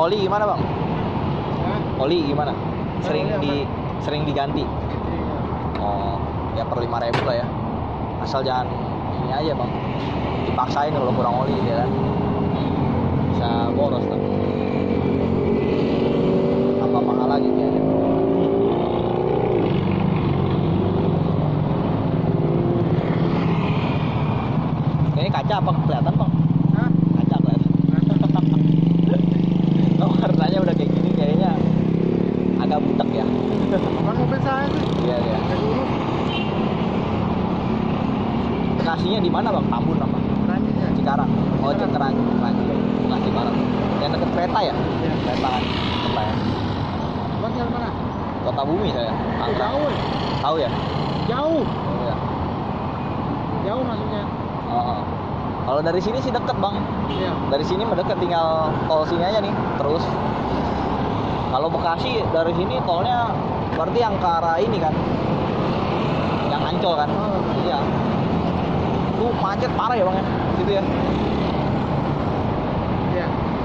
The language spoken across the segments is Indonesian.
oli gimana bang? Hah? Oli gimana? Oli Sering diganti? Iya. Oh, ya per 5.000 lah ya. Asal jangan ini aja bang, dipaksain kalau kurang oli ya kan. Bisa boros lah. Apa mahal lagi kayaknya. Ini kaca apa kelihatan bang? Hah? Kaca kelihatan. Oh, warnanya udah kayak gini kayaknya agak butek ya. Bukan mobil saya tuh. Iya iya. Dari dulu. Bekasinya di mana bang? Tambun apa? Ranjit ya. Cikarang. Oh Cikarang. Cikarang. Bekasi Barat. Yang deket kereta ya? Iya. Kereta kan. Apa ya? Bang dari mana? Kota Bumi saya. Oh, jauh. Ya? Tahu ya? Jauh. Oh iya. Jauh maksudnya. Oh. Kalau dari sini sih deket bang. Iya. Dari sini mendekat, tinggal tol sini aja nih terus. Kalau Bekasi dari sini tolnya berarti yang ke arah ini kan, yang Ancol kan. Oh. Iya. Tuh macet parah ya bang ya, gitu ya. Iya.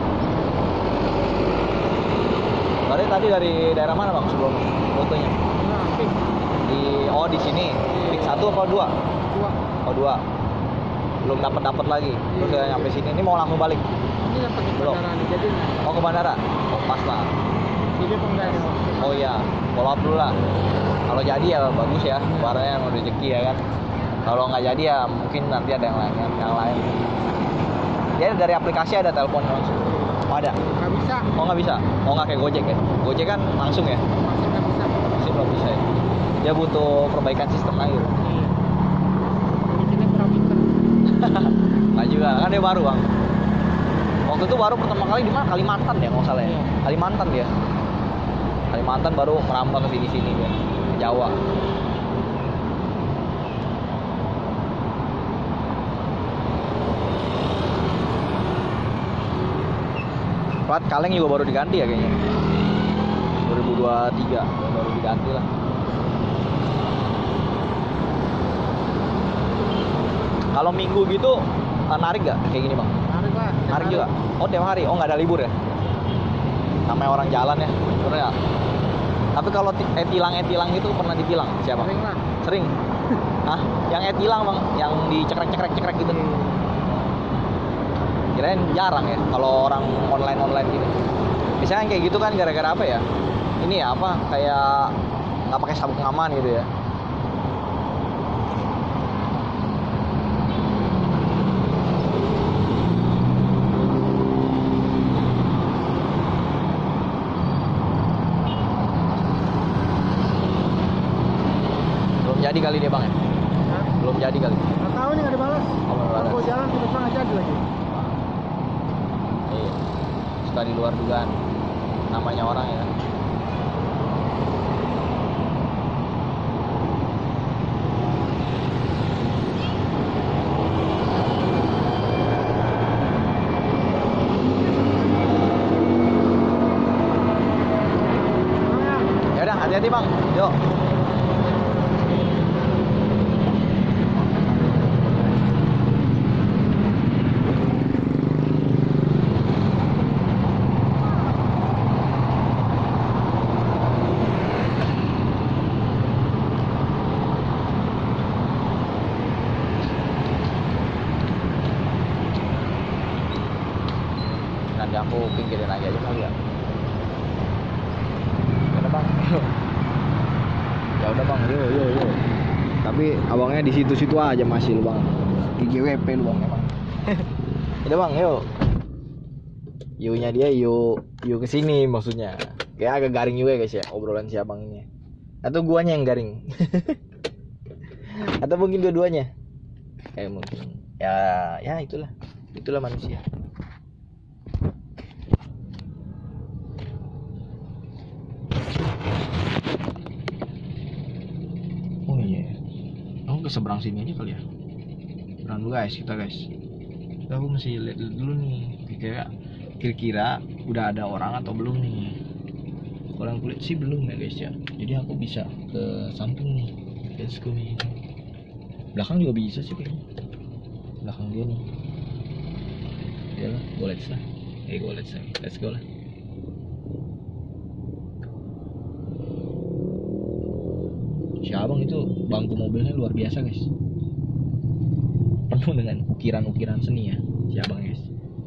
Berarti tadi dari daerah mana bang sebelum rutenya? Nah, pik. Di sini. Pik 1 apa 2? 2. Oh 2. Belum dapat lagi. Terus Iya. udah nyampe sini. Ini mau langsung balik. Ini dapat di Belum. bandara nih, jadi Mau ke bandara? Oh pas lah. jadi apa enggak ya? Oh iya, follow up dulu lah. Kalau jadi ya bagus ya, barangnya yang rezeki ya kan. Kalau nggak jadi ya mungkin nanti ada yang lain. Dia dari aplikasi ada telepon langsung. Oh, ada? Nggak bisa. Oh nggak bisa? Oh nggak kayak Gojek ya? Gojek kan langsung ya? Masih nggak bisa. Masih belum bisa ya? Dia butuh perbaikan sistem lagi. Iya. Bikinnya kurang pinter. Nggak juga, kan dia baru bang. Waktu itu baru pertama kali di mana? Kalimantan ya nggak salah ya? Iya. Kalimantan dia. Kalimantan baru merambah ke sini dia, ke Jawa. Plat kaleng juga baru diganti ya kayaknya. 2023 baru diganti lah. Kalau minggu gitu narik gak kayak gini bang? Narik lah. tiap Narik hari. juga. Oh tiap hari. Oh nggak ada libur ya? Namanya orang jalan ya, bener nggak? Tapi kalau etilang gitu pernah ditilang siapa? Sering lah. Sering. Hah? Yang etilang bang, yang dicekrek gitu. Kirain jarang ya kalau orang online gitu. Biasanya kayak gitu kan gara-gara apa ya? Ini ya apa? Kayak nggak pakai sabuk pengaman gitu ya. Belum jadi kali dia bang ya? Hah? Belum jadi kali. Nggak tahu nih nggak dibalas. Oh, belum dibalas. Aku jalan tiba-tiba nggak jadi lagi. Iya. Suka di luar dugaan. Namanya orang ya. Ya udah, hati-hati bang. Yuk. Nanti aku pinggirin aja kali ya. Ya udah bang. Ya udah bang, yuk. Tapi abangnya di situ-situ aja masih lu bang. Di GWP lu bang emang. Udah bang, yuk. Yunya dia yuk kesini maksudnya. Kayak agak garing juga guys ya obrolan si abang ini. Atau guanya yang garing. Atau mungkin dua-duanya. Kayak mungkin. Ya itulah. Itulah manusia. Oh iya. Aku ke seberang sini aja kali ya. Seberang dulu guys, kita aku masih lihat dulu nih. Kira-kira udah ada orang atau belum nih. Kalau yang kulit sih belum ya guys ya. Jadi aku bisa ke samping nih. Let's go nih. Belakang juga bisa sih kayaknya. Belakang dia nih. Ya lah, go let's go lah. Si abang itu bangku mobilnya luar biasa guys, penuh dengan ukiran-ukiran seni ya si abang guys.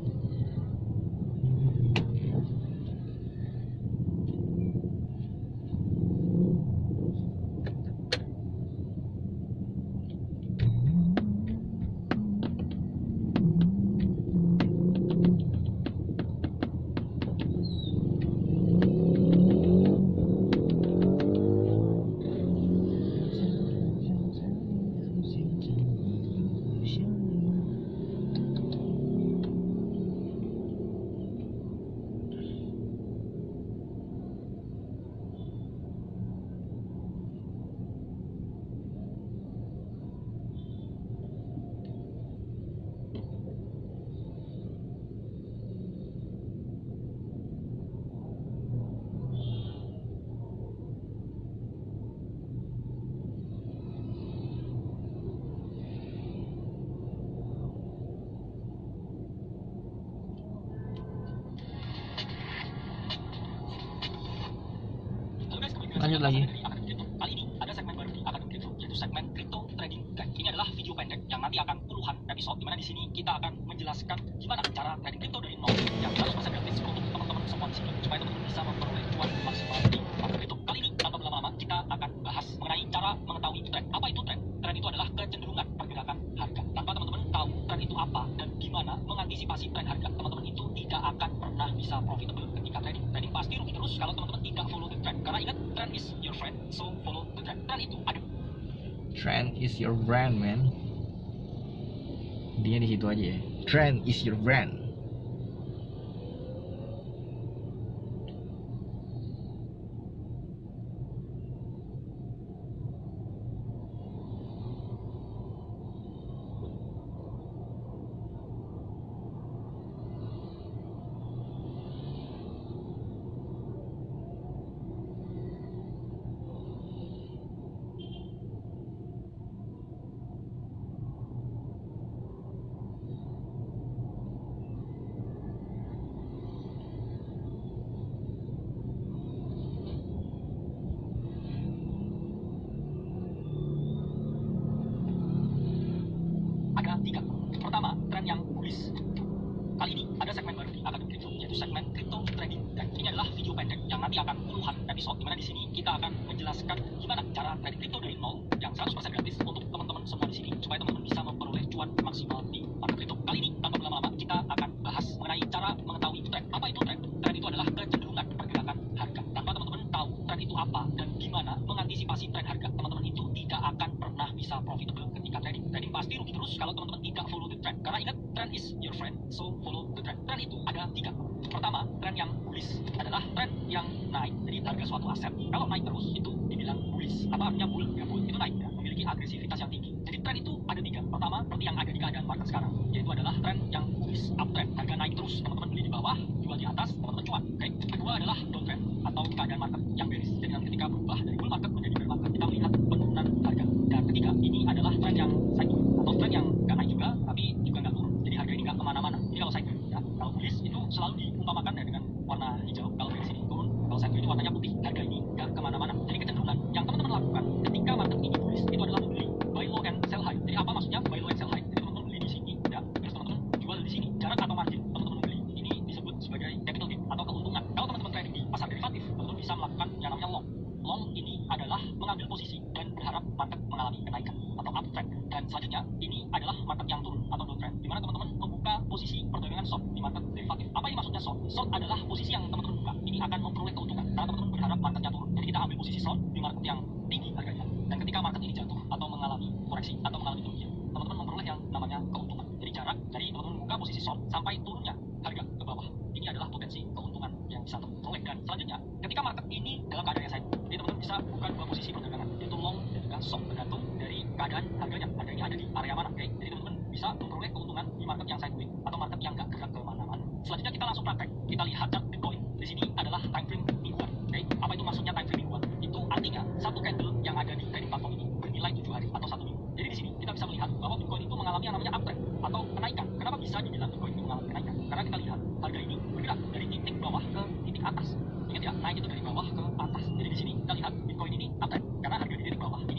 Lanjut lagi. Kali ini ada segmen baru di Akademi Kripto, yaitu segmen Crypto Trading Guide. Ini adalah video pendek yang nanti akan puluhan episode, dimana di sini kita akan menjelaskan gimana cara trading kripto dari nol yang 100% gratis untuk teman-teman semua di sini, supaya teman-teman bisa memperoleh cuan maksimal di market kripto. Kali ini tanpa berlama-lama kita akan bahas mengenai cara mengetahui tren. Apa itu tren? Tren itu adalah kecenderungan pergerakan harga. Tanpa teman-teman tahu tren itu apa dan gimana mengantisipasi tren harga, teman-teman itu tidak akan pernah bisa profitable ketika trading. Trading pasti rugi terus kalau teman-teman tidak follow the trend. Karena ingat, trend is your friend, so follow the trend. Trend itu ada. Trend is your brand man. Dia di situ aja ya. Trend is your brand. Ada tiga. Pertama, tren yang bullish. Kali ini ada segmen baru di Akademi Kripto, yaitu segmen Crypto Trading Guide. Ini adalah video pendek yang nanti akan puluhan episode, dimana di sini kita akan menjelaskan gimana cara trading kripto dari nol yang 100% gratis untuk teman-teman semua di sini, supaya teman-teman bisa memperoleh cuan maksimal di market kripto. Kali ini tanpa berlama-lama kita akan bahas mengenai cara mengetahui tren. Apa itu tren? Tren itu adalah kecenderungan pergerakan harga. Tanpa teman-teman tahu tren itu apa dan gimana mengantisipasi tren harga, teman-teman itu tidak akan pernah bisa profitable ketika trading. Trading pasti rugi terus kalau teman-teman tidak follow the trend. Karena ingat, trend is your friend, so follow the trend. Tren itu ada tiga. Pertama, tren yang bullish adalah tren yang naik. Jadi harga suatu aset kalau naik terus itu dibilang bullish. Apa artinya bull? Ya bull itu naik ya, memiliki agresivitas yang tinggi. Jadi tren itu ada tiga. Pertama, seperti yang ada di keadaan market sekarang, yaitu adalah tren yang bullish, uptrend. Harga naik terus, teman-teman beli di bawah, jual di atas, teman-teman cuan. Oke. Kedua adalah downtrend atau keadaan market yang bearish. Jadi ketika berubah dari bull market menjadi bear market, kita melihat penurunan harga. Dan ketiga, ini adalah tren yang cycle atau tren yang nggak naik juga tapi juga nggak turun. Jadi harga ini nggak kemana-mana. Jadi kalau cycle ya, kalau bullish itu selalu diumpamakan ya dengan warna hijau. Kalau dari sini turun, kalau cycle itu warnanya putih. Harga ini nggak kemana-mana. Jadi kecenderungan yang teman-teman lakukan ketika market ini bullish itu adalah membeli, buy low and sell high. Jadi apa maksudnya buy low and sell high? Jadi teman-teman beli di sini ya, terus teman-teman jual di sini. Jarak atau margin teman-teman beli ini disebut sebagai capital gain atau keuntungan. Kalau teman-teman trading di pasar derivatif, teman-teman bisa melakukan yang namanya long. Long ini adalah mengambil posisi dan berharap market mengalami kenaikan atau uptrend. Dan selanjutnya ini adalah market yang turun atau downtrend, di mana teman-teman membuka posisi perdagangan short di market derivatif. Apa ini maksudnya short? Short adalah posisi yang teman-teman buka. Ini akan memperoleh keuntungan karena teman-teman berharap marketnya turun. Jadi kita ambil posisi short di market yang tinggi harganya. Dan ketika market ini jatuh atau mengalami koreksi atau mengalami kerugian, teman-teman memperoleh yang namanya keuntungan. Jadi jarak dari teman-teman membuka posisi short sampai turunnya harga ke bawah, ini adalah potensi keuntungan yang bisa terperoleh. Dan selanjutnya, ketika market ini dalam keadaan yang cycle, jadi teman-teman bisa buka dua posisi perdagangan, yaitu long dan juga short, tergantung dari keadaan harganya. Harga ini ada di area mana, oke? Jadi teman-teman bisa memperoleh keuntungan di market yang sideways atau market yang nggak gerak kemana-mana. Selanjutnya kita langsung praktek. Kita lihat chart Bitcoin. Di sini adalah time frame mingguan, oke? Apa itu maksudnya time frame mingguan? Itu artinya satu candle yang ada di trading platform ini bernilai 7 hari atau 1 minggu. Jadi di sini kita bisa melihat bahwa Bitcoin itu mengalami yang namanya uptrend atau kenaikan. Kenapa bisa dibilang Bitcoin itu mengalami kenaikan? Karena kita lihat harga ini bergerak dari titik bawah ke titik atas. Ingat ya, naik itu dari bawah ke atas. Jadi di sini kita lihat Bitcoin ini uptrend karena harga di titik bawah ini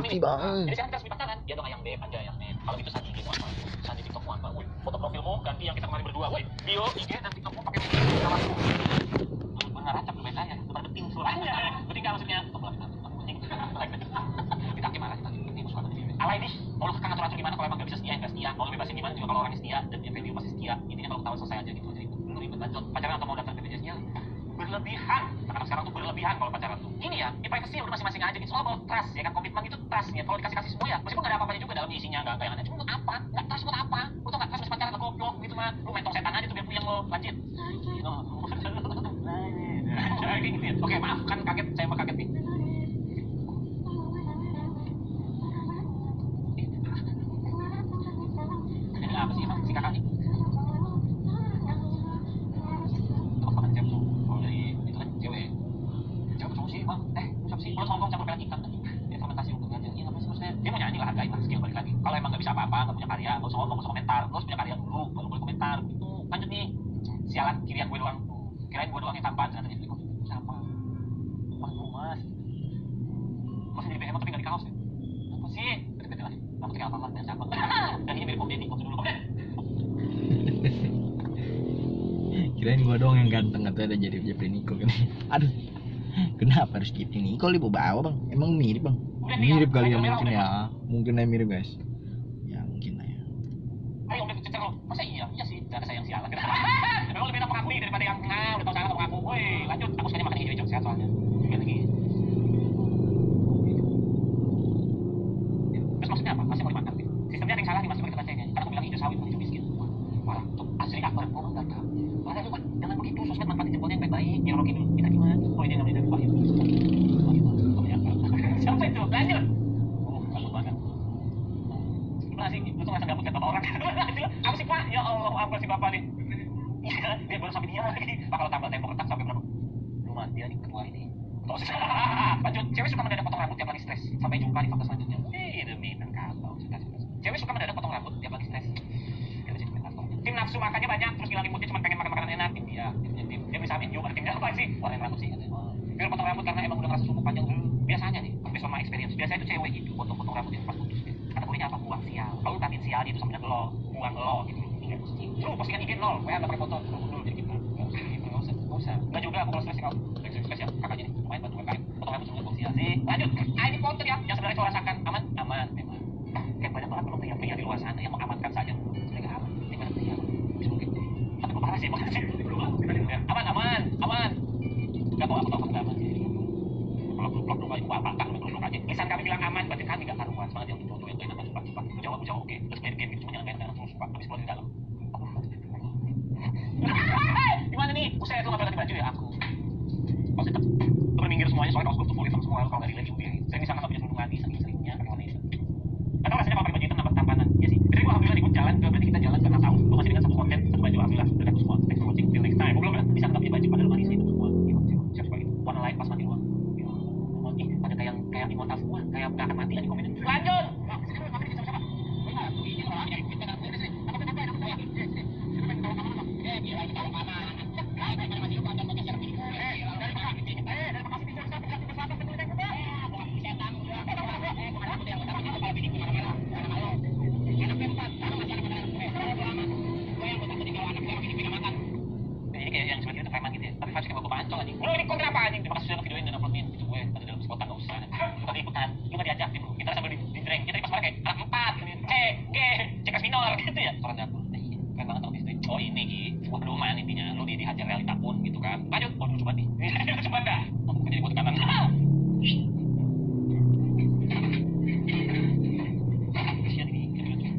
Bukti bang. Jadi sekarang kita resmi pacaran. Dia dong ayang beb, anjay ayang beb. Kalau gitu Sandi gitu apa? Sandi TikTokmu apa? Woi, foto profilmu ganti yang kita kemarin berdua. Woi, bio, IG dan TikTokmu pakai kawanmu. Mengaracap lebih saya, bukan penting suaranya. Penting maksudnya. Kita gimana kita penting suara ini. Alay nih, kalau kakak ngatur-ngatur gimana kalau emang gak bisa setia, nggak setia. Mau bebasin gimana juga kalau orangnya setia dan dia video pasti setia. Intinya kalau ketahuan selesai aja gitu aja. Lu ribet lanjut pacaran atau mau daftar BPJS-nya? Berlebihan. Karena sekarang tuh berlebihan kalau pacaran tuh. Ini ya, privacy udah masing-masing aja gitu. Soal about trust ya kan, komitmen itu trust ya. Kalau dikasih-kasih semua ya, meskipun gak ada apa-apanya juga dalam isinya, gak yang ada. Cuma untuk apa? Gak trust buat apa? Lu tau gak trust masih pacaran atau goblok gitu mah. Lu main tong setan aja tuh biar puyeng lo. Lanjut. Kayak gitu ya. Oke, maaf kan kaget, saya mah kaget nih. Ini apa sih emang si kakak nih? Makan jam tuh. Kalau dari itu kan cewek. Cewek cowok sih, bang. Siapa sih? Kalau sombong campur pelan ikan tadi. Dia fermentasi untuk ngajar. Iya, apa sih maksudnya? Dia mau nyanyi lah, hargain lah, skill balik lagi. Kalau emang nggak bisa apa-apa, nggak punya karya, nggak usah ngomong, nggak usah komentar. Terus punya karya dulu, baru boleh komentar. Itu lanjut nih. Sialan kirian gue doang. Kirain gue doang yang tampan, ternyata jadi sama. Mas, mas. Mas jadi behemoth tapi nggak di kaos ya? Apa sih? Beda-beda lagi. Aku tinggal apa dan siapa? Dan ini mirip Om Deddy, waktu dulu Om Deddy. Kirain gua doang yang ganteng atau ada jadi Jeffrey Nicole kan. Aduh. Kenapa harus Jeffrey Nicole dibawa bang? Emang mirip bang? Mirip kali ya mungkin ya. Mungkin aja mirip guys. Ya mungkin lah ya. Ayo udah cecer lo. Masa iya? Iya sih. Jangan saya yang sialan. Memang lebih enak mengakui daripada yang udah tahu salah mengaku. Woi, lanjut. Aku sukanya makan hijau-hijau sehat soalnya. Lihat lagi. Terus maksudnya apa? Masih mau dimakan. Sistemnya ada yang salah nih mas seperti bacanya. Karena aku bilang hijau sawit bukan hijau miskin. Wah, tuh asli akbar. Oh enggak kak. Wah, lu kan jangan begitu. Sosmed manfaatin jempolnya yang baik-baik. Nyorokin dulu. Kita gimana? Oh ini namanya dari Wahyu. Siapa itu? Lanjut. Oh, kalau banget. Gimana sih? Lu tuh nggak gabut kata orang. Apa sih pak? Ya Allah, apa sih bapak nih? Iya, dia baru sampai dia lagi. Pak kalau tambah tempo retak sampai berapa? Lumayan dia nih ketua ini. Terus lanjut. Cewek suka mendadak potong rambut tiap lagi stres. Sampai jumpa di fakta selanjutnya. Demi kalau cewek suka mendadak potong rambut tiap lagi stres. Kita jadi komentator. Tim nafsu makannya banyak, terus ngilangin moodnya cuma pengen makan makanan enak. Iya, dia bisa amin juga. Timnya apa sih? Warna rambut sih. Biar potong rambut karena emang udah ngerasa cukup panjang dulu. Biasanya nih, based on my experience, biasanya itu cewek itu potong rambut yang pas putus. Kategorinya apa? Buang sial. Kalau katin sial itu sama dengan lo, buang lo gitu. Lu postingan IG nol, WA nggak pernah foto, dulu jadi gitu. Nggak usah. Nggak juga aku kalau stres kalau stres ya kakaknya nih, lumayan bantu UMKM. Potong rambut sebelum sih. Lanjut. Ini foto ya, yang sebenarnya saya rasakan aman, memang. Kayak banyak banget belum pria di luar sana yang mengamankan saja. Mereka aman, di mana pria? Mungkin. Tapi kok parah sih, aman. Nggak tahu apa aman. Kalau blok rumah itu apa? Tak blok aja. Lisan kami bilang aman, berarti kami nggak karuan. Semangat yang itu yang enak suka. Jawab oke. Terus main game cuma jangan main terus suka. Habis keluar di dalam. Gimana nih? Saya tuh nggak ganti baju ya aku. Pas tetap berminggir semuanya soalnya kaos gue tuh full hitam semua. Kalau nggak relate juga. Saya misalkan nggak punya kerudung lagi, sering-seringnya pakai warna hitam. Atau rasanya kalau pakai baju hitam nambah tampanan. Ya sih. Jadi gue alhamdulillah ikut jalan. Berarti kita jalan karena tahu. Gue masih dengan satu konten, satu baju alhamdulillah. Udah semua. Thanks for watching. Till next time. Gue belum kan? Di sana nggak punya baju padahal manis itu semua. Siapa itu? Warna lain pas mati doang. Ada kayak immortal semua. Kayak nggak akan mati lagi komennya. Lanjut. Jadi kayak yang seperti itu preman gitu ya. Tapi vibes kayak bapak pancol anjing. Bro ini kontra apa anjing? Terima kasih sudah videoin dan uploadin gitu gue. Ada dalam sekota nggak usah. Kita ikutan. Lu nggak diajak gitu. Kita sambil di drink. Kita pas pakai anak 4. C minor gitu ya. Soalnya dapur. Iya. Keren banget sama istri. Oh ini gitu. Waduh man intinya. Lu dihajar realita pun gitu kan. Lanjut. Oh coba nih. Coba dah. Aku jadi buat kanan. Kasihan ini.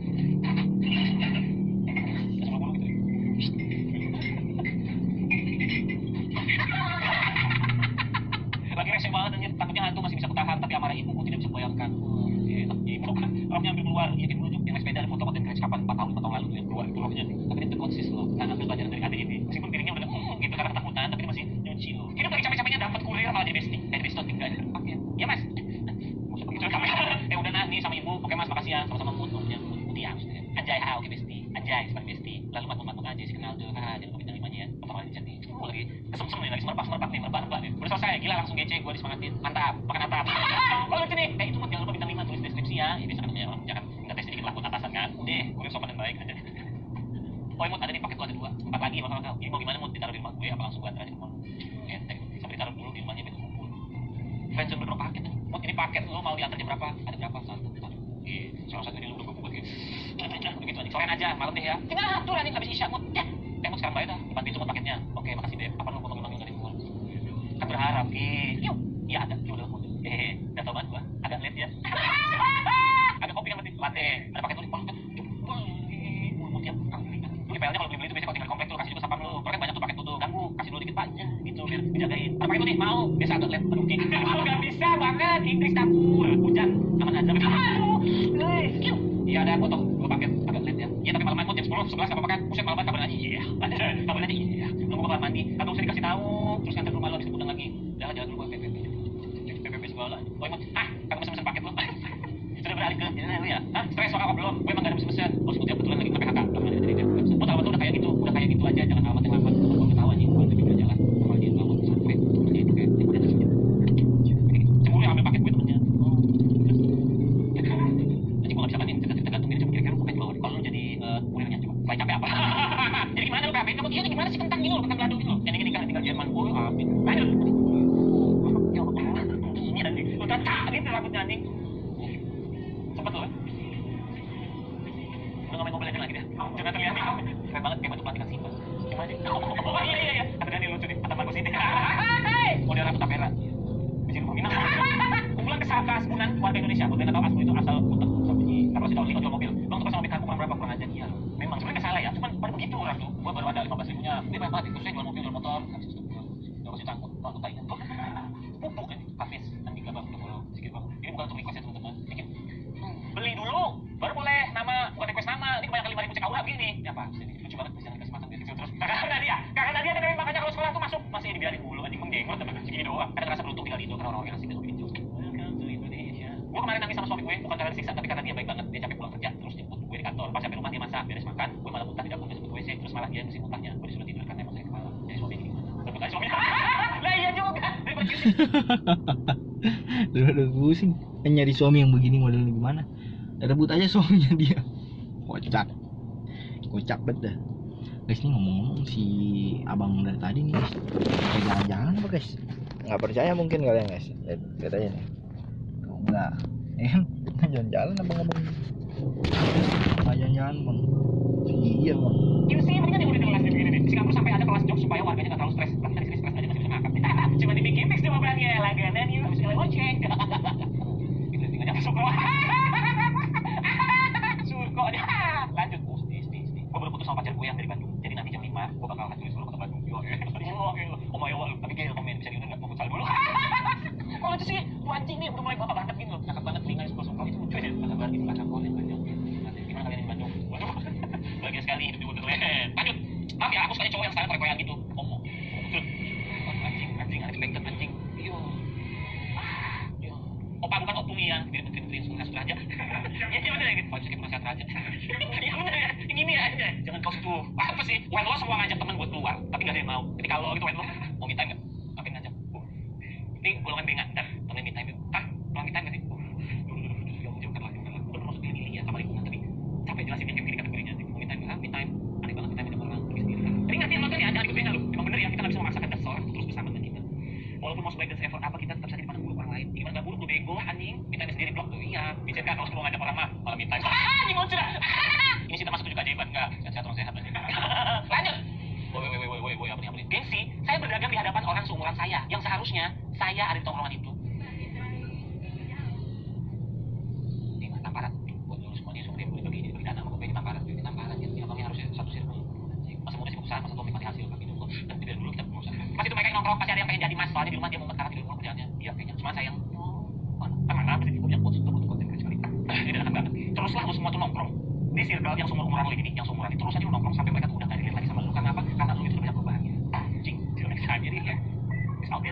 Lagi resek banget anjir, takutnya hantu masih bisa kutahan, tapi amarah ibuku tidak bisa bayangkan. Ibu kan rohnya ambil keluar, ya gitu yang naik sepeda ada foto konten kreatif kapan 4 tahun lalu tuh yang keluar itu rohnya. Tapi dia konsis loh, nah ambil pelajaran dari adik ini. Meskipun dirinya udah gitu karena ketakutan, tapi dia masih nyuci loh. Hidup lagi capek-capeknya dapat kuliah malah jadi bestie, bestie tinggal aja pakai. Ya mas, maksud begitu kamera. Udah nah nih sama ibu, oke mas makasih ya sama-sama mood ya, diam. Anjay oke bestie, anjay sebagai bestie. Lalu matut-matut aja sih kenal tuh, jangan lupa bintang 5-nya ya. Pertama di chat nih, lagi kesem-sem nih, lagi semerbak nih, merbak nih. Udah selesai, gila langsung GC, gue disemangatin. Mantap, makan atap. Oh lucu nih, itu mah jangan lupa bintang 5 tulis deh. manusia, ini sebenarnya jangan ngetes sedikit lah buat atasan kan. Udah, gue sopan dan baik aja. Oh, Mut, ada nih paket lu ada 2, 4 lagi bakal kau. Ini mau gimana Mut, ditaruh di rumah gue apa langsung gue antar aja ke rumah? Enteng, sampai ditaruh dulu di rumahnya biar kumpul. Friendzone bener paket nih. Mut, ini paket lu mau diantar jam berapa? Ada berapa? Satu. Salah satu ini lu udah gue gitu. Begitu aja. Sorean aja, malam deh ya. Tinggal atur nih habis isya Mut. Ya. Mut sekarang bayar dah. Dibantu itu Mut paketnya. Oke, makasih Beb. Apa lu mau manggil dari gua? Kan berharap. Yuk. Iya ada. Yuk udah Mut. Udah tau banget gua. Agak late ya. Ada kopi kan berarti latte. Ada paket lu di paket. Mut ya. Lu IPL-nya kalau beli-beli itu biasanya kalau tinggal komplek tuh kasih juga sapam lu. Karena kan banyak tuh paket tuh ganggu. Kasih dulu dikit aja gitu biar dijagain. Ada paket lu nih mau. Biasa agak late. Aduh, enggak bisa banget. Inggris campur. Hujan. Aman aja. Iya ada foto. Gua paket agak late ya. Iya tapi malaman Mut jam 10, 11 apa kan? Buset malaman kabarin aja. Iya. Kabarin aja. Iya. Nunggu bakal mandi. Atau usah dikasih tahu. Terus nganter rumah lu habis itu lagi. Jalan dulu gua PPP segala. Oh Mut. Kagak mesen paket lu. Sudah beralih ke jalan lu ya? Stres soal apa belum? Gue emang gak ada mesen-mesen. Bos gue kebetulan lagi pakai HK. Mut alamat lu udah kayak gitu. Udah kayak gitu aja. Jangan alamat yang lama. Gue ketawa aja. Gue lebih jalan. Sama dia alamat sampai. Jadi itu kayak udah terus. Cemburu yang ambil paket gue temennya. Jadi gue gak bisa banding. Tergantung dia. Coba kira-kira lu pakai bawah. Kalau lu jadi kurirnya coba. Selain capek apa? Jadi gimana lu PHP? Kamu iya gimana sih kentang gitu? Kentang balado gitu. Yang ini tinggal Jerman. Oh amin. Lanjut. Ya Allah. Ini anjing. Udah tarik rambutnya anjing. Cepet loh. Udah ngomel-ngomel aja lagi deh. Jangan terlihat nih. Keren banget kayak batu pelantikan Simba. Gimana sih? Oh iya. Ada Dani lucu nih. Ataman gue sini. Oh dia rambut tapera. Bisa rumah minang. Kumpulan keasbunan warga Indonesia. Buat yang tahu asbun itu asal utek. Kalau si tahu sih jual mobil. Bang tukar sama mobil kurang berapa? Kurang aja. Iya. Memang sebenarnya salah ya. Cuman pada begitu orang tuh. Gua baru ada 15.000-nya. Dia banyak banget. Terus saya jual mobil, jual motor. Habis itu gak masih cangkut. Kalau tanya. Pupuk kan. Hafiz. Nanti gak bang. Sedikit bang. Ini bukan untuk request ya teman-teman. Bikin. Beli dulu. Baru boleh nama. Bukan request nama. Ini kebanyakan 5.000 cek aura begini. Ya apa? Lucu banget. Bisa dikasih makan biar kecil terus. Karena dia ada dari makanya kalau sekolah tuh masuk. Masih dibiarin dulu. Anjing menggenggot. Tapi segini doang. Ada rasa beruntung tinggal di Indo. Karena orang-orang asing besok Indo. Welcome to Indonesia. Gue kemarin nangis sama suami gue. Bukan karena siksa. Tapi karena dia baik banget. Dia capek pulang kerja. Terus jemput gue di kantor. Pas sampai rumah dia masak. Beres makan. Gue malah muntah. Tidak pun jemput WC. Terus malah dia ngisi muntahnya. Gue disuruh tidur karena emang sakit kepala. Jadi suami ini gimana? Sebut aja suaminya. Lah iya juga. Udah pusing. Nyari suami yang begini modelnya gimana? Rebut aja suaminya dia. Kocak banget dah. Guys, ini ngomong-ngomong si abang dari tadi nih guys, kayak jalan-jalan apa guys? Nggak percaya mungkin kalian guys. Lihat aja nih. Oh, enggak. Jalan-jalan abang-abang. Jalan-jalan bang. Iya bang. Ini sih mendingan yang udah kelas begini nih. Di Singapura sampai ada kelas jok supaya warganya nggak terlalu stres. Bahkan di sini stres aja masih bisa ngakak. Cuma dibikin fix cuma bilangnya langganan yuk habis kalian ngocek. Itu tinggal nyampe Surko. Surko dia. Lanjut. Gue baru putus sama pacar gue yang dari Bandung. Jadi nanti jam 5 gue bakal ngajuin suruh ke Bandung. Oh my god, tapi kayak komen bisa diundang nggak? Mau futsal dulu. Kalau itu sih, tuh anjing nih udah mulai bapak banget gitu loh. Ngakak banget telinga sekolah Surko itu lucu aja. Bahasa barat itu kakak gue yang Bandung. Gimana kalian di Bandung? Waduh, bahagia sekali hidup di Wonderland. Lanjut. Maaf ya, aku sukanya cowok yang style koyak-koyak gitu. Ngomong. Anjing, ada kebengket anjing. Yo. Opa bukan opung ya, dia menteri sudah aja. Ya bener ya gitu. Wajib kita nasihat aja. Ya bener ya, ini aja. Jangan kau situ. Apa sih? When lo semua ngajak teman buat keluar, tapi nggak ada yang mau. Jadi kalau gitu when lo mau minta nggak? Ngapain ngajak? Ini golongan bengan. Ntar temen minta itu. Mau minta nggak sih? Jauhkan lah. Udah masuk ini ya sama lingkungan tapi capek jelasin yang gini kategorinya. Mau minta nggak? Minta. Aneh banget minta orang. Jadi ngerti nonton ya, jangan ikut bengan lo. Emang bener ya, kita nggak bisa memaksakan seseorang terus bersama dengan kita. Walaupun mau sebaik dan effort apa kita tetap saja dipandang buruk orang lain. Gimana gak buruk tuh bego anjing. Minta sendiri blok tuh iya. Bisa kan kalau mau ngajak orang mah malah minta. Anjing mau cerah. Ini sih termasuk juga keajaiban enggak? Sehat orang sehat aja. Lanjut. Woi apa nih? Gengsi. Saya berdagang di hadapan orang seumuran saya yang seharusnya saya ada di tongkrongan itu. Ini mah tamparan. Buat lu semua nih sumber yang boleh bagi dana sama kopi tamparan. Ini tamparan ya. Ini abangnya harusnya satu sirkel. Masa muda sibuk usaha, masa tua menikmati hasil kaki dulu. Dan tidak dulu kita berusaha. Pas itu mereka nongkrong pasti ada yang pengen jadi mas. Soalnya di rumah dia mau karena di rumah kerjaannya. Iya kayaknya. Cuma sayang. Mana sih gue yang quotes untuk konten sekali. Ini enak banget. Teruslah lu semua tuh nongkrong di circle yang seumuran lu ini, yang seumuran itu terus aja lu nongkrong sampai mereka tuh udah gak dilihat lagi sama lu. Karena apa? Karena lu itu udah banyak perubahannya. Anjing, tidak bisa aja nih ya. Bisa oke.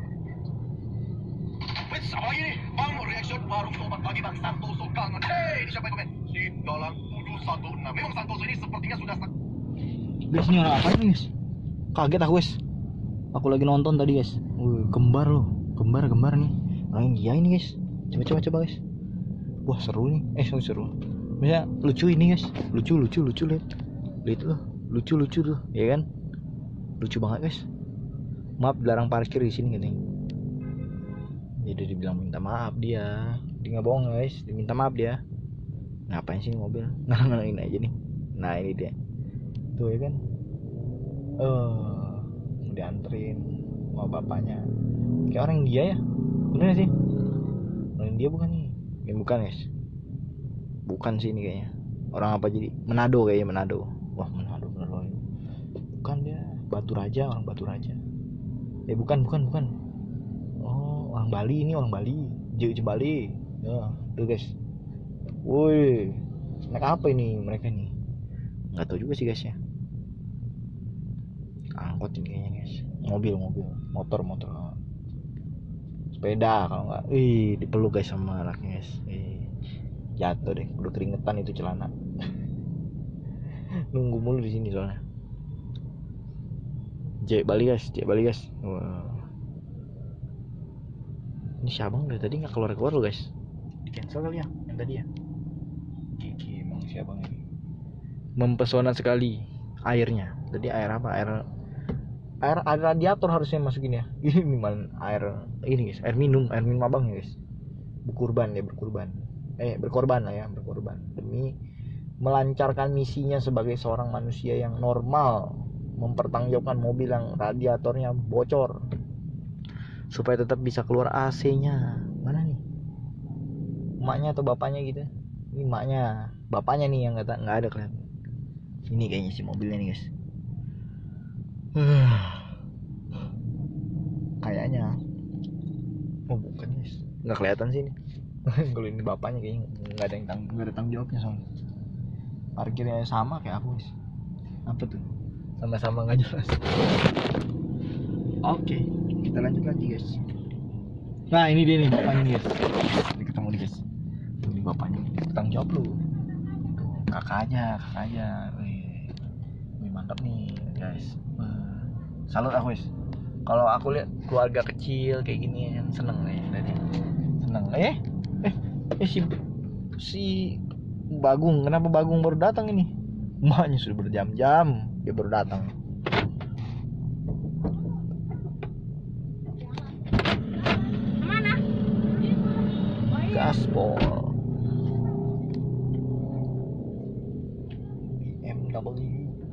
Wait, sama lagi nih. Bang, reaction warung sobat pagi Bang Santoso kangen. Hey, ini siapa yang komen? Si Dalang 716. Memang Santoso ini sepertinya sudah Guys, ini orang apa ini guys? Kaget aku guys. Aku lagi nonton tadi guys. Kembar loh. Kembar nih. Orang gila ini guys. Coba guys. wah seru nih, seru. Misalnya lucu ini guys, lucu lihat loh, lucu tuh, ya kan? Lucu banget guys. Maaf dilarang parkir di sini katanya. Jadi dibilang minta maaf dia nggak bohong guys, diminta maaf dia. Ngapain sih mobil? Ngalangin aja nih. Nah ini dia, tuh ya kan? Dianterin sama bapaknya. Kayak orang India ya, bener gak sih? Orang India bukan nih? Ya, bukan guys. Bukan sih ini kayaknya. Orang apa jadi? Manado kayaknya, Manado. Wah Manado bener loh. Bukan dia, Batu Raja, orang Batu Raja. Bukan. Oh orang Bali, ini orang Bali. Jauh Bali. Ya, tuh guys. Woi, naik apa ini mereka nih? Nggak tahu juga sih guys ya. Angkot ini kayaknya guys. Mobil, motor. Sepeda kalau nggak. Dipeluk guys sama anaknya guys. Jatuh deh, udah keringetan itu celana. Nunggu mulu di sini soalnya. Cek Bali guys. Wah. Ini si abang dari tadi nggak keluar loh guys. Di cancel kali ya yang tadi ya. Gigi emang si abang ini. Mempesona sekali airnya. Tadi air apa? Air radiator harusnya masukin ya. Ini minuman air ini guys, air minum abang ya guys. Berkorban demi melancarkan misinya sebagai seorang manusia yang normal, mempertanggungjawabkan mobil yang radiatornya bocor supaya tetap bisa keluar AC-nya. Mana nih? Emaknya atau bapaknya gitu? Ini emaknya, bapaknya nih yang nggak ada kelihatan. Ini kayaknya si mobilnya nih guys. Kayaknya. Oh bukan guys, nggak kelihatan sih ini. Kalau ini bapaknya kayaknya nggak ada tanggung jawabnya soalnya. Parkirnya sama kayak aku guys. Apa tuh? Sama-sama nggak jelas. Oke, kita lanjut lagi guys. Nah ini dia nih bapaknya nih guys. Ini ketemu nih guys. Ini bapaknya. Tanggung jawab lu. Kakak aja. Wih, mantap nih guys. Salut aku guys. Kalau aku lihat keluarga kecil kayak gini kan seneng nih tadi. Seneng. Si Bagung, kenapa Bagung baru datang ini? Emaknya sudah berjam-jam dia baru datang. Kemana? Gaspol BMW.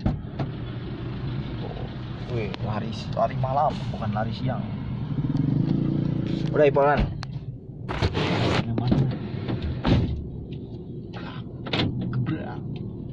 Wih, lari malam bukan lari siang. Udah Ipolan. Yang mana? Gebrak.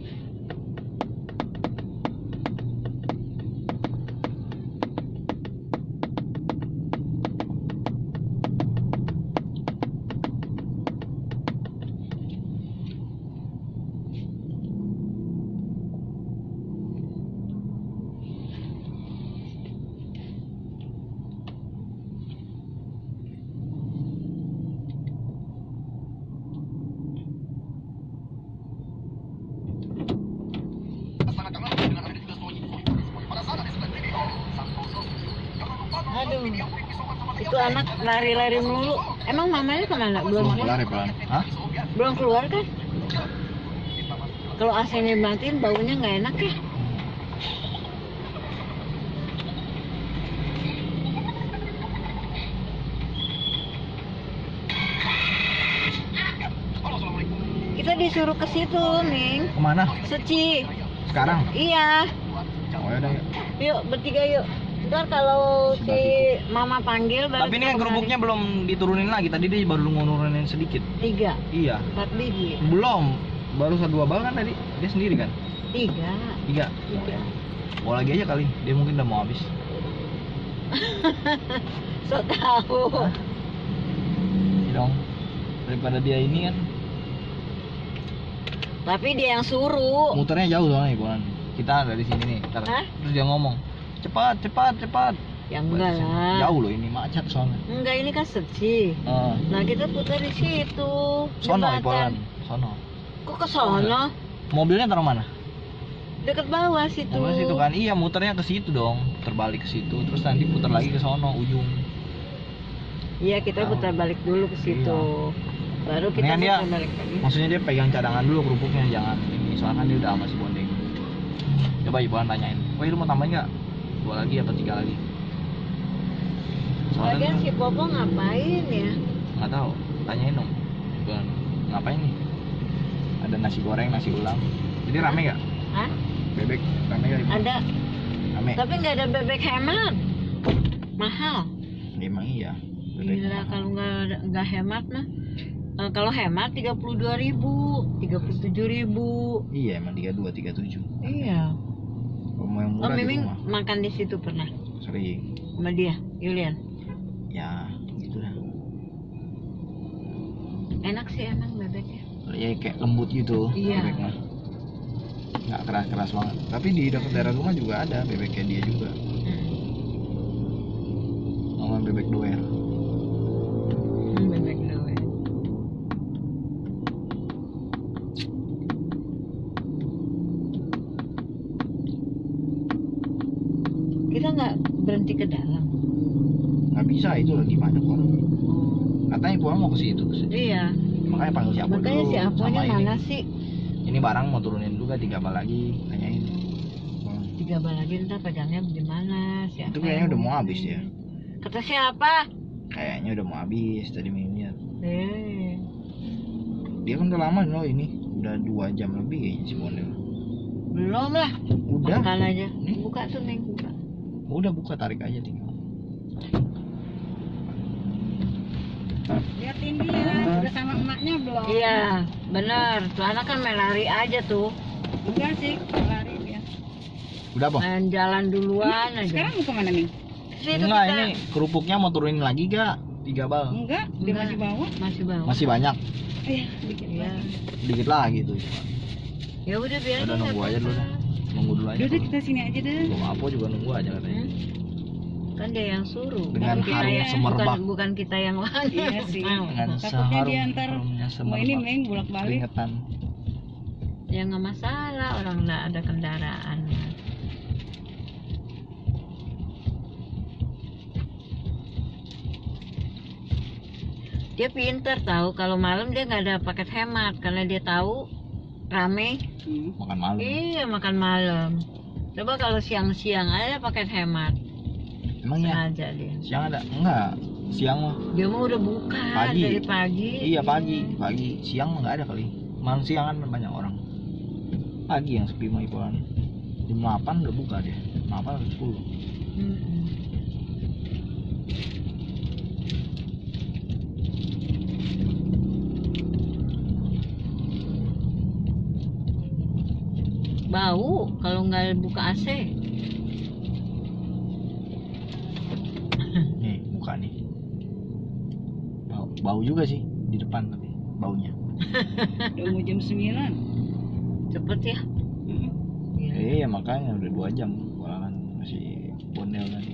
Aduh, itu anak lari-lari mulu. Emang mamanya kemana? Belum keluar ya pelan. Hah? Belum keluar kan? Kalau AC-nya matiin, baunya nggak enak ya? Kita disuruh ke situ, Ning. Kemana? Seci. Sekarang? Iya. Oh ya udah yuk. Yuk, bertiga yuk. Ntar kalau si mama panggil baru. Tapi ini kan kita kerupuknya belum diturunin lagi. Tadi dia baru nurunin sedikit. 3, Iya. 4 biji. Belum. Baru 1-2 bal kan tadi. Dia sendiri kan? 3. 3. Bawa lagi aja kali. Dia mungkin udah mau habis. So tahu. Hah? Iya dong. Daripada dia ini kan. Tapi dia yang suruh. Muternya jauh soalnya Ibuan. Kita dari sini nih. Ntar. Hah? Terus dia ngomong, cepat. Ya enggak lah. Jauh loh ini, macet soalnya. Enggak, ini kan Seci. Nah, kita putar di situ. Sono Jembatan. Ibuan. Sono. Kok ke sono? Mobilnya taruh mana? Deket bawah situ. Mobil situ kan. Iya, muternya ke situ dong. Terbalik ke situ. Terus nanti putar lagi ke sono ujung. Iya, kita putar balik dulu ke situ. Baru kita Mendingan dia, bisa balik lagi. maksudnya dia pegang cadangan dulu kerupuknya, jangan ini, soalnya kan dia udah masih bondeng. Coba Ibuan tanyain, woi lu mau tambahin nggak 2 lagi atau 3 lagi? Lagian si Popo ngapain ya? nggak tahu, tanyain dong Ibuan, ngapain nih? Ada nasi goreng, nasi ulam, jadi rame nggak? Hah? Bebek rame nggak Ibu? Ada, Rame? tapi nggak ada bebek hemat. Mahal. Emang iya bebek Gila, mahal. kalau nggak hemat mah. Kalau hemat 32.000, 37.000. Iya emang 32, 37. Iya. Kalau mau yang Oh, murah di Miming rumah makan di situ pernah sering. sama dia, Yulian. Ya gitu dah. Enak sih emang bebeknya. Ya kayak lembut gitu. Iya. Bebek mah nggak keras banget. Tapi di dekat daerah rumah juga ada bebeknya dia juga. Namanya bebek doer. Bebek doang. Kita nggak berhenti ke dalam. Nggak bisa, itu lagi banyak orang. Katanya pulang mau ke situ. Iya. Makanya panggil si Apo Makanya dulu. si Aponya sama mana ini. sih? Ini barang mau turunin juga 3 bal lagi. Tanyain. 3 bal lagi ntar pegangnya gimana? Siapa Itu kayaknya yang udah mau ngomong? habis ya. Kata siapa? Kayaknya udah mau habis tadi Mimi lihat. Dia kan udah lama loh ini. Udah 2 jam lebih kayaknya si Bondel. Belum lah. Udah. Makan aja. Nih. Buka tuh Neng, buka. Udah buka, tarik aja tinggal. Liatin dia, udah sama emaknya belum? Iya, bener. Tuh anak kan main lari aja tuh. Enggak sih, lari dia. Udah apa? Main jalan duluan aja. Sekarang mau kemana nih? Situ Enggak, kita. ini kerupuknya mau turunin lagi gak? 3 bal. Enggak, dia Enggak. masih bawa. Masih bawa. Masih banyak. Iya, dikit Iya. lagi. Dikit lagi tuh. Ya udah biar Udah aja, nunggu nggak aja dulu apa-apa. dah. Nunggu dulu aja. Udah deh, kita sini aja deh. Bang Apo juga nunggu aja katanya. Kan dia yang suruh. Dengan Bukan kita harum yang- semerbak. bukan kita yang wangi. Iya sih. Dengan Takutnya dia ntar seharumnya mau ini Meng bolak-balik. keringetan. Ya nggak masalah, orang nggak ada kendaraan. Dia pinter tahu kalau malam dia nggak ada paket hemat karena dia tahu rame. Makan malam. Iya makan malam. Coba kalau siang-siang ada paket hemat. Emang ya? Sengaja dia. Siang ada? Enggak. Siang mah. Dia mah udah buka Pagi. dari pagi. Iya pagi. Pagi. Siang mah nggak ada kali. Malam siang kan banyak orang. Pagi yang sepi mah Ipoan. Jam 8 udah buka dia. 8 atau 10. Mm-mm. Bau kalau nggak buka AC. Nih, buka nih. Bau juga sih di depan tapi baunya. Udah mau jam 9. Cepet ya. Iya. Iya makanya udah 2 jam. Walangan masih Bondel tadi.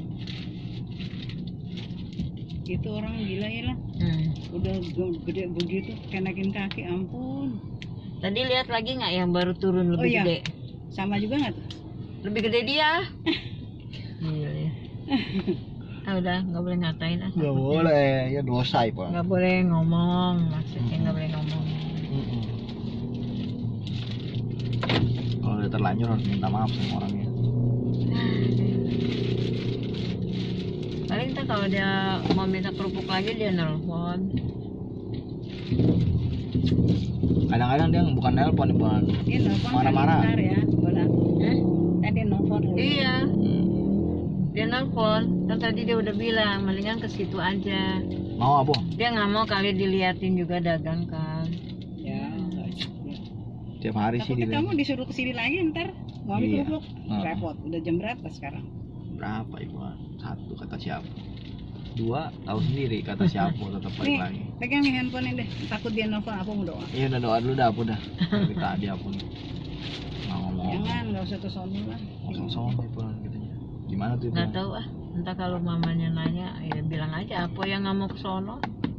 Itu orang gila ya lah. Udah gede begitu, kenakin kaki, ampun. Tadi lihat lagi nggak yang baru turun lebih Oh, iya. gede? Sama juga nggak tuh? Lebih gede dia. Gila ya. Ah, udah nggak boleh ngatain ah. Nggak boleh, ya dosa Ipoan. Nggak boleh ngomong, maksudnya nggak boleh ngomong. Kalau udah terlanjur harus minta maaf sama orangnya. Paling ntar kalau dia mau minta kerupuk lagi dia nelpon. Kadang-kadang dia bukan nelpon Ipoan. Dia nelfon Marah-marah. bentar ya, bola. Hah? Tadi nelfon dulu. Iya, dia nelpon. Kan tadi dia udah bilang, mendingan ke situ aja. Mau apa? Dia nggak mau kali diliatin juga dagang kan. Ya. Tiap hari sih Takutnya dia. kamu disuruh kesini lagi ntar mau ambil Iya. kerupuk. Heeh. Repot. Udah jam berapa sekarang? Berapa Ipoan? 1 kata siapa? 2 tahu sendiri kata siapa tetap balik Nih, lagi. pegang nih handphone deh. Takut dia nelfon apa mau doa. Iya udah doa dulu dah aku dah. Dari tadi aku nih. Mau ngomong. Jangan, nggak usah kesono lah. Ngomong sama Ipoan katanya. Gimana tuh Nggak Ipoan? tahu ah. Entah kalau mamanya nanya, ya bilang aja apa yang nggak mau ke sono.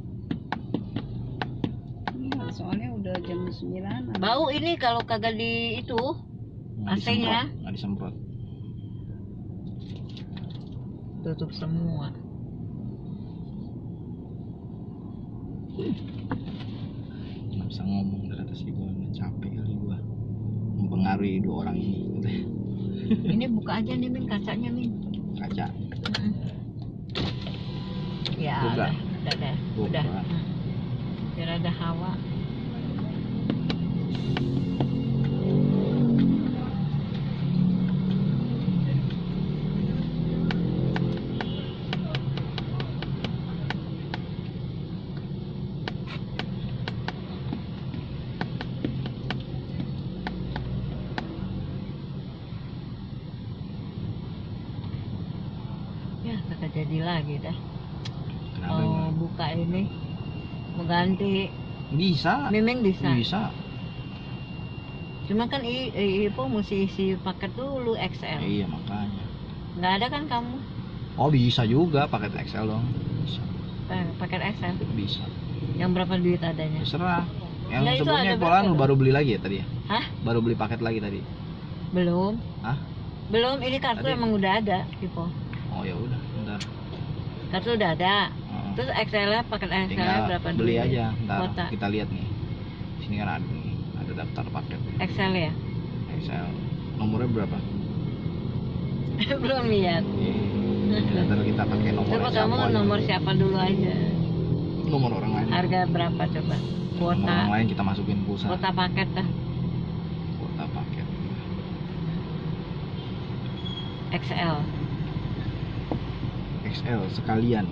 Iya, soalnya udah jam 9. Bau ini kalau kagak di itu. Nggak AC-nya? disemprot, nggak disemprot. Tutup semua. nggak bisa ngomong ternyata sih gua capek kali gua mempengaruhi 2 orang ini. Ini buka aja nih Min, kacanya Min. Kaca. Ya Buka. udah. Buka. Biar ada hawa. Ya kagak jadi lagi dah. Kenapa? Oh, buka ini mau ganti Bisa. Miming bisa. Bisa. Cuma kan Ipo mesti isi paket dulu XL. Iya makanya. Nggak ada kan kamu Oh bisa juga paket XL dong. Bisa. paket XL? Bisa. Yang berapa duit adanya? Terserah. Yang Nggak, itu sebelumnya ada Polan berapa? baru beli lagi ya tadi ya? Hah? Baru beli paket lagi tadi. Belum. Hah? Belum, ini kartu Tadi? emang udah ada, Ipo. Oh ya udah, bentar. Kartu udah ada. Heeh. Terus XL-nya paket XL Tinggal berapa beli duit? aja, ntar Kota. kita lihat nih. Sini kan ada nih, ada daftar paket XL ya? XL. Nomornya berapa? Belum lihat. Ntar kita pakai nomor Coba siapa kamu aja. nomor siapa dulu aja. Nomor orang lain. Harga berapa coba? Nomor orang Kuota. lain kita masukin pulsa. Kuota paket dah. Kuota paket. XL. XL sekalian.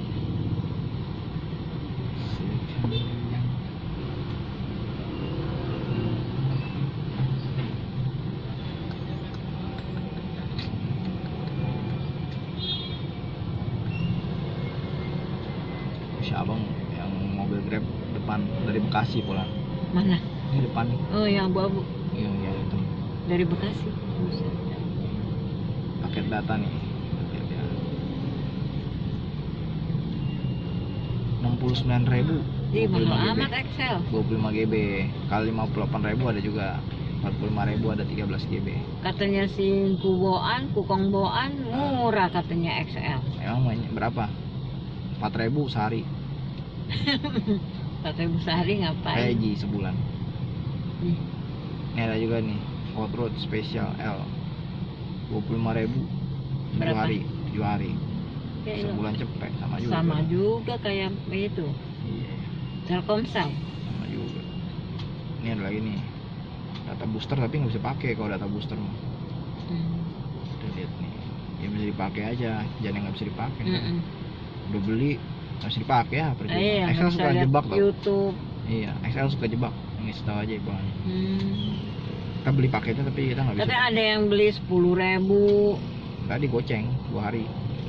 Si abang yang mobil Grab depan dari Bekasi pulang. Mana? Ini depan nih. Oh, yang abu-abu Iya itu. dari Bekasi. Buset. Paket data nih. Paketnya. 69.000. Ih, 25 mahal GB. amat XL. 25 GB. Kali 58.000 ada juga. 45.000 ada 13 GB. Katanya si Kukong Boan murah katanya XL. Emang banyak berapa? 4.000 sehari. 4.000 sehari ngapain? Haji sebulan. Ih, Ini ada juga nih hot road spesial L 25.000 7 Berapa? hari 7 hari ya itu. sebulan cepet sama juga Sama juga kayak itu iya Telkomsel. sama juga. Ini ada lagi nih data booster tapi nggak bisa pakai kalau data booster mah. Udah lihat nih ya bisa dipakai aja jangan yang nggak bisa dipakai. Udah beli nggak bisa dipakai ya percuma. Iya, XL nggak suka bisa lihat jebak tau. YouTube. Iya XL suka jebak ini tahu aja Bang. Hmm. Kita beli paketnya tapi kita nggak bisa. Tapi ada yang beli 10.000. Tadi goceng 2 hari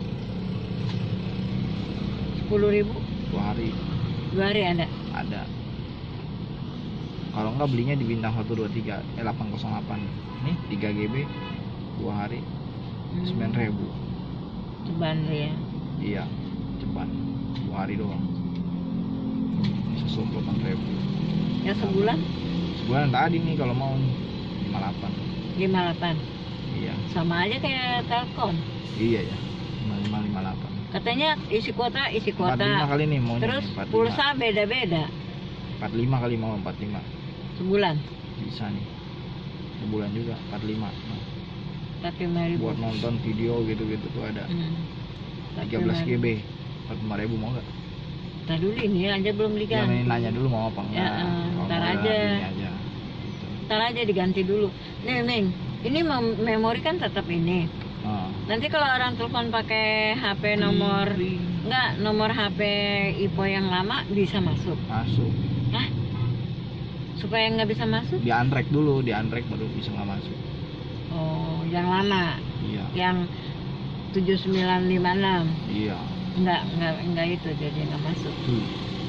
10.000 2 hari 2 hari ada. ada. Kalau enggak belinya di bintang 123 808 nih 3 GB 2 hari 9.000. Ceban lu ya. Iya cepat 2 hari doang bisa 28.000 Ya sebulan sebulan tadi nih kalau mau 58 58. iya Sama aja kayak Telkom. iya ya 5558 Katanya isi kuota 45 kali nih mau Terus nih, 45. pulsa beda-beda 45 kali mau 45 sebulan. bisa nih sebulan juga 45 nah, 45.000. buat nonton video gitu-gitu tuh ada 13 GB 45.000 mau nggak? Ntar dulu ini aja belum Ya, diganti. ini nanya dulu mau apa enggak? Ya, Kalau ntar mau aja. ini aja. Gitu. Ntar aja diganti dulu. Nih Ming, ini memori kan tetap ini. Oh. Nanti kalau orang telepon pakai HP nomor nomor HP Ipo yang lama bisa masuk. Masuk. Hah? Supaya nggak bisa masuk? Di untrack dulu, di untrack baru bisa nggak masuk. Oh, yang lama, Iya. yang 7956. Iya. Enggak itu jadi nggak masuk. Tuh.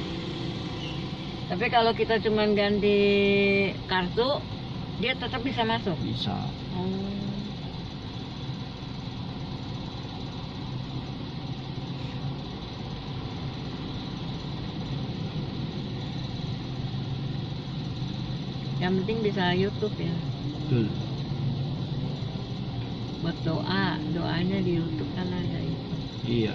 Tapi kalau kita cuman ganti kartu, dia tetap bisa masuk. Bisa. Oh. Yang penting bisa YouTube ya. Tuh. Buat doanya di YouTube kan ada itu. Iya.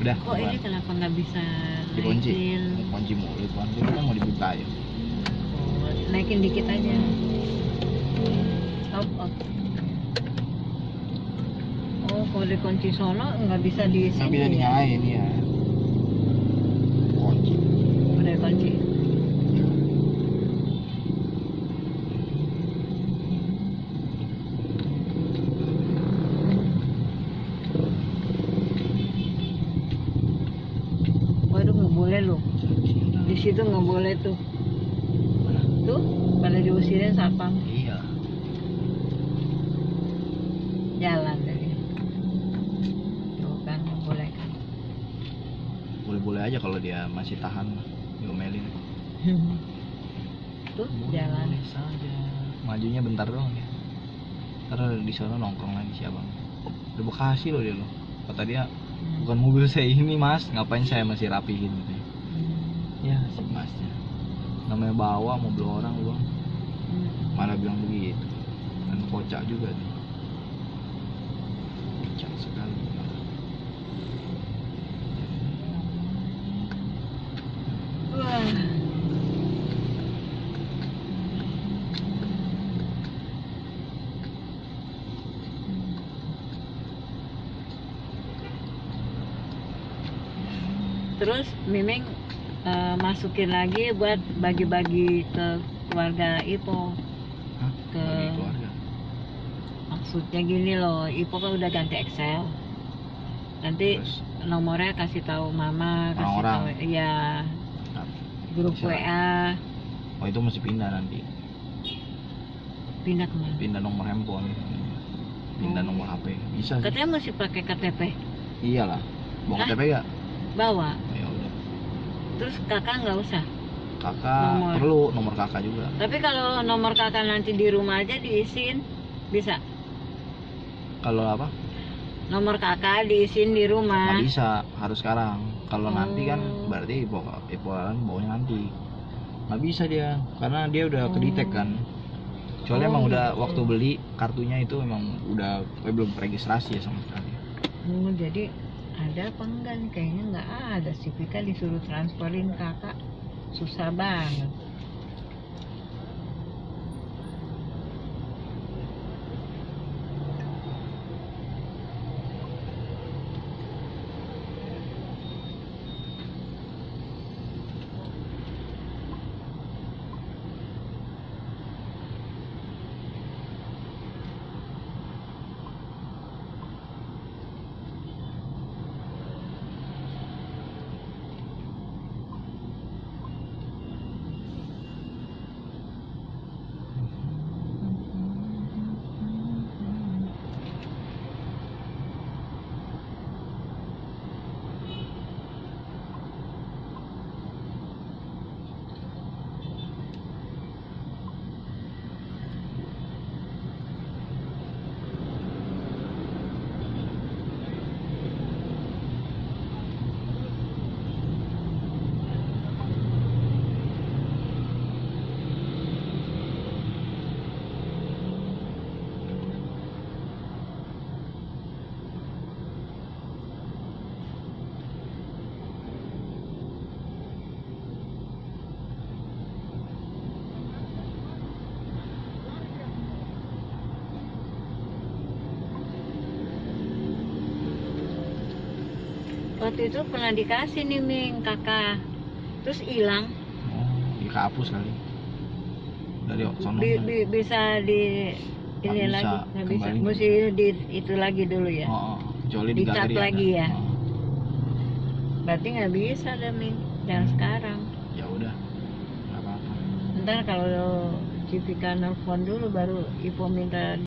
Udah. Kok ini kenapa nggak bisa dikunci. naikin? Kunci mulut kan. Kita mau dibuka ya. Oh, naikin dikit aja. Stop off. Oh, kalau dikunci sono nggak bisa di Nggak sini bisa ya? dinyalain ya. Kunci. Udah kunci. Waduh, nggak boleh loh. Di situ nggak boleh tuh. Tuh, pada diusirin satpam. Iya. Jalan tadi. Tuh kan, nggak boleh kan. Boleh-boleh aja kalau dia masih tahan diomelin. Tuh, jalan. Boleh saja. Majunya bentar doang ya. Ntar di sana nongkrong lagi si abang. Udah Bekasi loh dia loh. Kata dia, bukan mobil saya ini mas, ngapain saya masih rapihin gitu ya. Ya si masnya. Namanya bawa mobil orang bang. Malah bilang begitu. Dan kocak juga nih. Kocak sekali. Wah. Terus Miming masukin lagi buat bagi-bagi ke keluarga Ipo. Hah? Ke Bagi keluarga. maksudnya gini loh, Ipo kan udah ganti Excel. Nanti Terus nomornya kasih tahu mama, kasih Orang-orang. tahu ya grup Bisa. WA. oh itu mesti pindah nanti. Pindah kemana? Pindah nomor handphone. Pindah Oh. nomor HP. Bisa sih. Katanya mesti pakai KTP. Iyalah. Bawa Hah? KTP gak? Bawa. Ya udah. Terus kakak nggak usah. Kakak Nomor. perlu nomor kakak juga. Tapi kalau nomor kakak nanti di rumah aja diisiin, bisa. Kalau apa? Nomor kakak diisiin di rumah. Nggak bisa, harus sekarang. Kalau nanti kan Oh. berarti ipoan bawanya nanti. Nggak bisa dia, karena dia udah kedetek kan. Soalnya Oh, emang udah gitu. waktu beli kartunya itu emang udah belum registrasi ya sama sekali. Oh, jadi ada apa enggak nih? Kayaknya nggak ada sih. Vika disuruh transferin kakak. Susah banget. Waktu itu pernah dikasih nih Ming kakak, terus hilang. Oh, dihapus kali. Dari sono. Bisa di Nggak ini bisa, lagi nggak bisa, kembali. mesti di itu lagi dulu ya. Oh, kecuali di Dicat galeri lagi ada. ya? Oh, Berarti nggak bisa deh Ming, jangan sekarang. ya udah. Nggak apa-apa. Ntar kalau Civika nelfon dulu baru Ipo minta